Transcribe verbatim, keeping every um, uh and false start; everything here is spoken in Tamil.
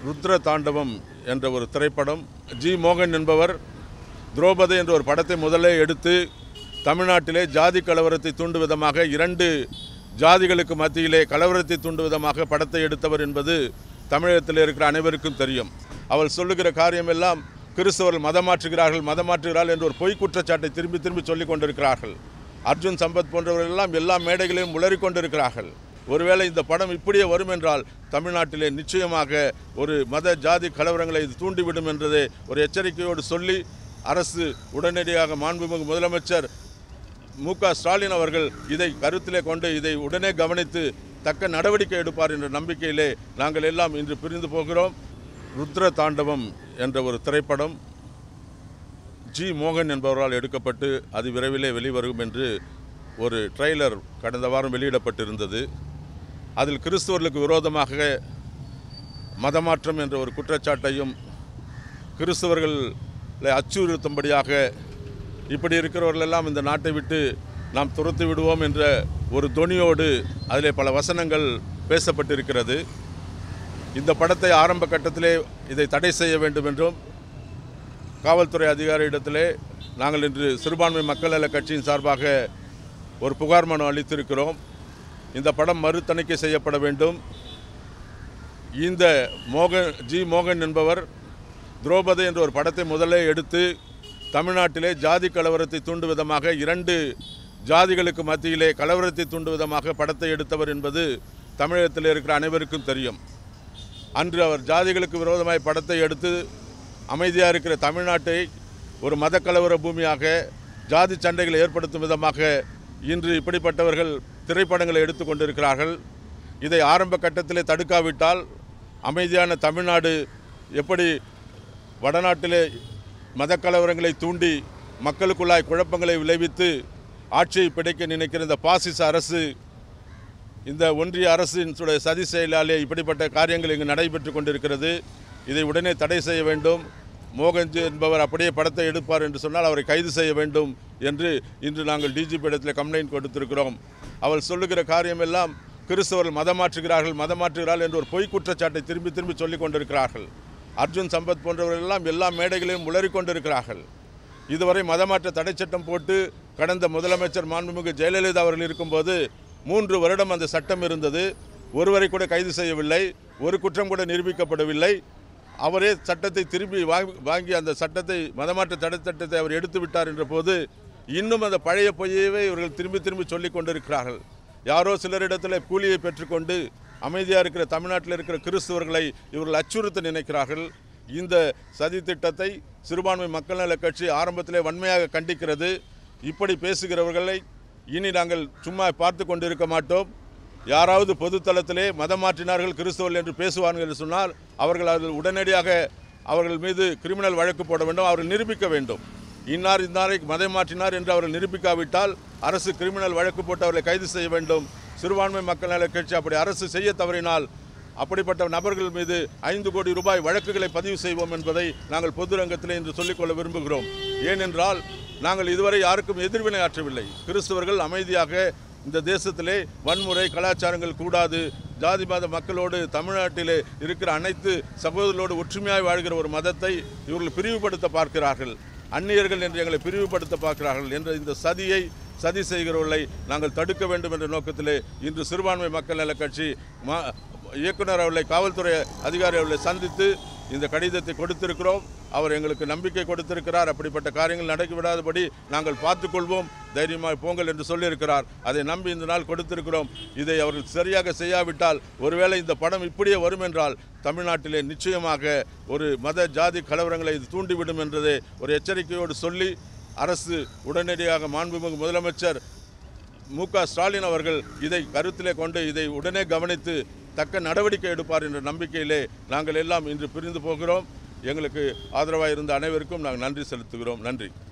ருத்ர தாண்டவம் என்ற ஒரு திரைப்படம். ஜி மோகன் என்பவர் திரௌபதி என்ற ஒரு படத்தை முதலே எடுத்து தமிழ்நாட்டிலே ஜாதி கலவரத்தை தூண்டும் விதமாக இரண்டு ஜாதிகளுக்கு மத்தியிலே கலவரத்தை தூண்டும் விதமாக படத்தை எடுத்தவர் என்பது தமிழகத்தில் இருக்கிற அனைவருக்கும் தெரியும். அவள் சொல்லுகிற காரியமெல்லாம் கிறிஸ்தவர்கள் மதம் மாற்றுகிறார்கள் மதம் மாற்றுகிறார்கள் என்ற ஒரு பொய் குற்றச்சாட்டை திரும்பி திரும்பி சொல்லிக் கொண்டிருக்கிறார்கள். அர்ஜுன் சம்பத் போன்றவர்கள் எல்லாம் எல்லா மேடைகளையும் உளறி கொண்டிருக்கிறார்கள். ஒருவேளை இந்த படம் இப்படியே வரும் என்றால் தமிழ்நாட்டிலே நிச்சயமாக ஒரு மத ஜாதி கலவரங்களை இது தூண்டிவிடும் என்றதை ஒரு எச்சரிக்கையோடு சொல்லி அரசு உடனடியாக மாண்புமிகு முதலமைச்சர் மு க ஸ்டாலின் அவர்கள் இதை கருத்திலே கொண்டு இதை உடனே கவனித்து தக்க நடவடிக்கை எடுப்பார் என்ற நம்பிக்கையிலே நாங்கள் எல்லாம் இன்று பிரிந்து போகிறோம். ருத்ர தாண்டவம் என்ற ஒரு திரைப்படம் ஜி மோகன் என்பவரால் எடுக்கப்பட்டு அது விரைவிலே வெளிவரும் என்று ஒரு ட்ரெய்லர் கடந்த வாரம் வெளியிடப்பட்டிருந்தது. அதில் கிறிஸ்தவர்களுக்கு விரோதமாக மதமாற்றம் என்ற ஒரு குற்றச்சாட்டையும் கிறிஸ்தவர்களை அச்சுறுத்தும்படியாக இப்படி இருக்கிறவர்களெல்லாம் இந்த நாட்டை விட்டு நாம் துரத்து விடுவோம் என்ற ஒரு தொனியோடு அதிலே பல வசனங்கள் பேசப்பட்டிருக்கிறது. இந்த படத்தை ஆரம்ப கட்டத்திலே இதை தடை செய்ய வேண்டும் என்றும் காவல்துறை அதிகாரியிடத்திலே நாங்கள் இன்று சிறுபான்மை மக்கள் நல கட்சியின் சார்பாக ஒரு புகார் மனு அளித்திருக்கிறோம். இந்த படம் மறு தணிக்கை செய்யப்பட வேண்டும். இந்த மோகன் ஜி மோகன் என்பவர் திரௌபதி என்ற ஒரு படத்தை முதலே எடுத்து தமிழ்நாட்டிலே ஜாதி கலவரத்தை தூண்டும் விதமாக இரண்டு ஜாதிகளுக்கு மத்தியிலே கலவரத்தை தூண்டும் விதமாக படத்தை எடுத்தவர் என்பது தமிழகத்தில் இருக்கிற அனைவருக்கும் தெரியும். அன்று அவர் ஜாதிகளுக்கு விரோதமாய் படத்தை எடுத்து அமைதியாக இருக்கிற தமிழ்நாட்டை ஒரு மத கலவர பூமியாக ஜாதி சண்டைகளை ஏற்படுத்தும் விதமாக இன்று இப்படிப்பட்டவர்கள் திரைப்படங்களை எடுத்து கொண்டிருக்கிறார்கள். இதை ஆரம்ப கட்டத்திலே தடுக்காவிட்டால் அமைதியான தமிழ்நாடு எப்படி வடநாட்டிலே மத கலவரங்களை தூண்டி மக்களுக்குள்ளாய் குழப்பங்களை விளைவித்து ஆட்சியை பிடிக்க நினைக்கிற இந்த பாசிச அரசு, இந்த ஒன்றிய அரசின் சதி செயலாலே இப்படிப்பட்ட காரியங்கள் இங்கு நடைபெற்று கொண்டிருக்கிறது. இதை உடனே தடை செய்ய வேண்டும். மோகன்ஜி என்பவர் அப்படியே படத்தை எடுப்பார் என்று சொன்னால் அவரை கைது செய்ய வேண்டும் என்று இன்று நாங்கள் டிஜிபி இடத்தில் கம்ப்ளைண்ட் கொடுத்திருக்கிறோம். அவள் சொல்லுகிற காரியமெல்லாம் கிறிஸ்தவர்கள் மதம் மாற்றுகிறார்கள் மதம் மாற்றுகிறார்கள் என்ற ஒரு பொய் குற்றச்சாட்டை திரும்பி திரும்பி சொல்லிக் கொண்டிருக்கிறார்கள். அர்ஜுன் சம்பத் போன்றவர்கள் எல்லாம் எல்லா மேடைகளையும் உளறி கொண்டிருக்கிறார்கள். இதுவரை மதமாற்ற தடை சட்டம் போட்டு கடந்த முதலமைச்சர் மாண்புமிகு ஜெயலலிதா அவர்கள் இருக்கும்போது மூன்று வருடம் அந்த சட்டம் இருந்தது. ஒருவரை கூட கைது செய்யவில்லை, ஒரு குற்றம் கூட நிரூபிக்கப்படவில்லை. அவரே சட்டத்தை திரும்பி வாங்கி அந்த சட்டத்தை மதமாற்ற தடை சட்டத்தை அவர் எடுத்து விட்டார் என்ற போது இன்னும் அந்த பழைய பொய்யவே இவர்கள் திரும்பி திரும்பி சொல்லிக் கொண்டிருக்கிறார்கள். யாரோ சிலரிடத்தில் கூலியை பெற்றுக்கொண்டு அமைதியாக இருக்கிற தமிழ்நாட்டில் இருக்கிற கிறிஸ்தவர்களை இவர்கள் அச்சுறுத்த நினைக்கிறார்கள். இந்த சதி திட்டத்தை சிறுபான்மை மக்கள் நல கட்சி ஆரம்பத்திலே வன்மையாக கண்டிக்கிறது. இப்படி பேசுகிறவர்களை இனி நாங்கள் சும்மா பார்த்து கொண்டிருக்க மாட்டோம். யாராவது பொதுத்தளத்திலே மதம் மாற்றினார்கள் கிறிஸ்தவர்கள் என்று பேசுவார்கள் என்று சொன்னால் அவர்கள் அதில் உடனடியாக அவர்கள் மீது கிரிமினல் வழக்கு போட வேண்டும். அவர்கள் நிரூபிக்க வேண்டும். இன்னார் இன்னாரை மதம் மாற்றினார் என்று அவர்கள் நிரூபிக்காவிட்டால் அரசு கிரிமினல் வழக்கு போட்டு அவர்களை கைது செய்ய வேண்டும். சிறுபான்மை மக்கள் நல கட்சி அப்படி அரசு செய்ய தவறினால் அப்படிப்பட்ட நபர்கள் மீது ஐந்து கோடி ரூபாய் வழக்குகளை பதிவு செய்வோம் என்பதை நாங்கள் பொது ரங்கத்திலே இன்று சொல்லிக்கொள்ள விரும்புகிறோம். ஏனென்றால் நாங்கள் இதுவரை யாருக்கும் எதிர்வினை ஆற்றவில்லை. கிறிஸ்தவர்கள் அமைதியாக இந்த தேசத்திலே வன்முறை கலாச்சாரங்கள் கூடாது, ஜாதி மத மக்களோடு தமிழ்நாட்டிலே இருக்கிற அனைத்து சகோதரர்களோடு ஒற்றுமையாக வாழ்கிற ஒரு மதத்தை இவர்கள் பிரிவுபடுத்த பார்க்கிறார்கள். அந்நியர்கள் என்று எங்களை பிரிவுபடுத்த பார்க்கிறார்கள் என்ற இந்த சதியை சதி செய்கிறவர்களை நாங்கள் தடுக்க வேண்டும் என்ற நோக்கத்திலே இன்று சிறுபான்மை மக்கள் நல கட்சி மா இயக்குனர் அவர்களை காவல்துறை அதிகாரி அவர்களை சந்தித்து இந்த கடிதத்தை கொடுத்திருக்கிறோம். அவர் எங்களுக்கு நம்பிக்கை கொடுத்திருக்கிறார். அப்படிப்பட்ட காரியங்கள் நடக்கிவிடாதபடி நாங்கள் பார்த்துக்கொள்வோம், தைரியமாக போங்கள் என்று சொல்லியிருக்கிறார். அதை நம்பி இந்த நாள் கொடுத்திருக்கிறோம். இதை அவர்கள் சரியாக செய்யாவிட்டால் ஒருவேளை இந்த படம் இப்படியே வரும் என்றால் தமிழ்நாட்டிலே நிச்சயமாக ஒரு மத ஜாதி கலவரங்களை இது தூண்டிவிடும் என்றதை ஒரு எச்சரிக்கையோடு சொல்லி அரசு உடனடியாக மாண்புமிகு முதலமைச்சர் மு க ஸ்டாலின் அவர்கள் இதை கருத்திலே கொண்டு இதை உடனே கவனித்து தக்க நடவடிக்கை எடுப்பார் என்ற நம்பிக்கையிலே நாங்கள் எல்லாம் இன்று பிரிந்து போகிறோம். எங்களுக்கு ஆதரவாக இருந்த அனைவருக்கும் நாங்கள் நன்றி செலுத்துகிறோம். நன்றி.